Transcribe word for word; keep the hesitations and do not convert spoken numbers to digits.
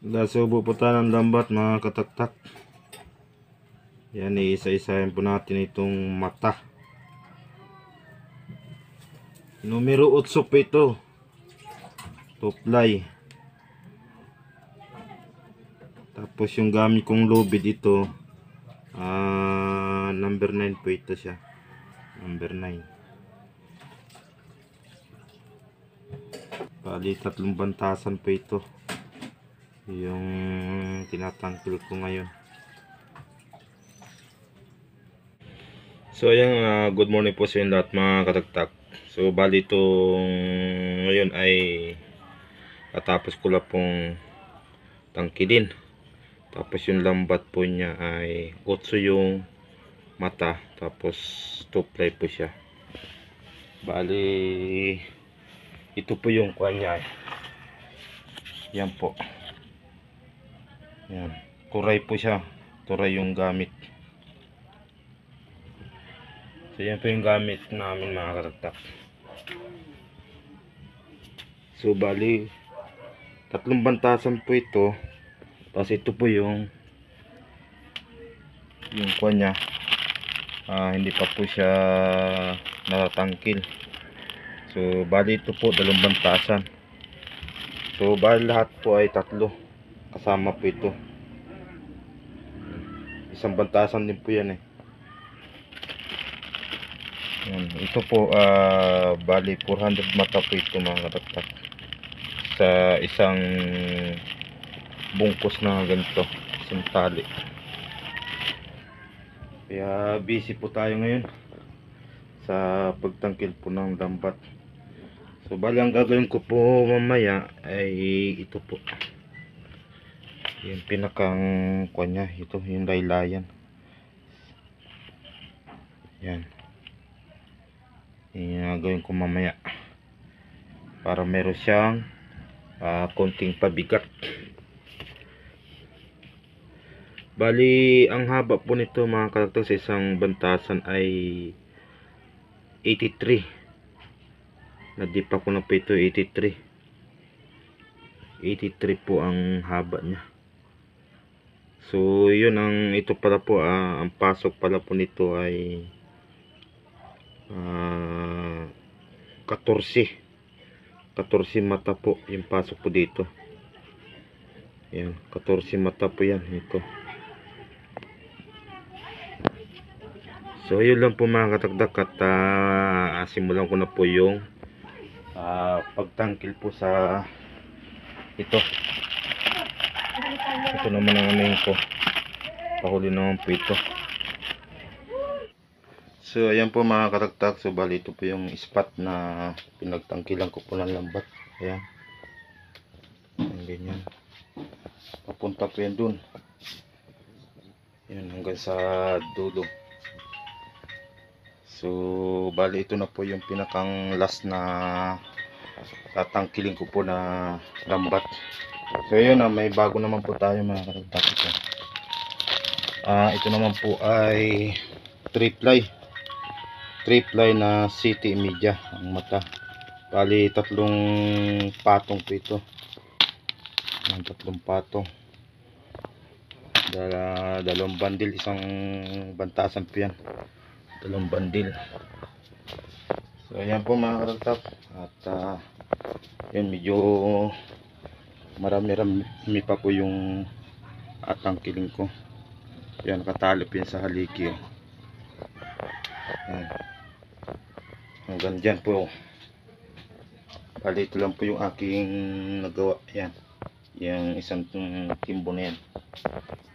Nasubo po tayo ng lambat mga kataktak. Yan, iisa-isahin po natin itong mata. Numero eight po ito. Toplay. Tapos yung gamit kong lubid ito, uh, number nine po ito siya. Number nine. Bali tatlong bantasan po ito yung tinatangkil ko ngayon. So ayan, uh, good morning po sa inyo lahat mga katagtak. So bali itong ngayon ay katapos ko lang pong tangkilin. Tapos yung lambat po niya ay otso yung mata, tapos toplay po siya. Bali ito po yung kanya. Yan po. Yan. Turay po siya. Turay yung gamit. So yan po yung gamit namin mga katagtak. So bali tatlong bantasan po ito. Tapos ito po yung yung kanya. Ah, hindi pa po siya natatangkil. So bali ito po dalawang bantasan. So bali lahat po ay tatlo. Kasama po ito. Isang bantasan din po yan eh. Yan. Ito po uh, bali four hundred mata po ito mga katagtak. Sa isang bungkus na ganito. Isang tali. Kaya busy po tayo ngayon sa pagtangkil po ng lambat. So bali ang gagawin ko po mamaya ay ito po. Yung pinakang kanya, ito yung laylayan. Yan. Yung gagawin ko mamaya para meron siyang uh, konting pabigat. Bali ang haba po nito mga katagtak sa isang bantasan ay eighty-three. Nadipa ko na po ito, eighty-three. eighty-three po ang haba niya. So yun ang ito pala po, uh, ang pasok pala po nito ay uh, fourteen. fourteen mata po yung pasok po dito. Yan, fourteen mata po yan ito. So yun lang po mga katagdak at uh, simulan ko na po yung uh, pagtangkil po sa ito. Ito naman ang ano ko. Pahuli naman po ito. So ayan po mga katagtak. So bali ito po yung spot na pinagtangkilan ko po ng lambat. Ayan. Ayan ganyan. Papunta po yan dun. Ayan hanggang sa dulo. So bali ito na po yung pinakang last na tatangkilin ko po na lambat. So yun, ah, may bago naman po tayo mga katagtak. Ito. Ah, ito naman po ay three ply. three ply na city media ang mata. Bali tatlong patong po ito. Ang tatlong patong. Dala, dalawang bandil, isang bantasan po yan. Dalawang bandil. So ayan po mga katagtak. At uh, yun, medyo marami-rami pa po yung atangkiling ko. Yan, nakatalip yan sa haligi. Yan. Hanggang dyan po. Bali ito lang po yung aking nagawa. Yan. Yung isang timbo na yan.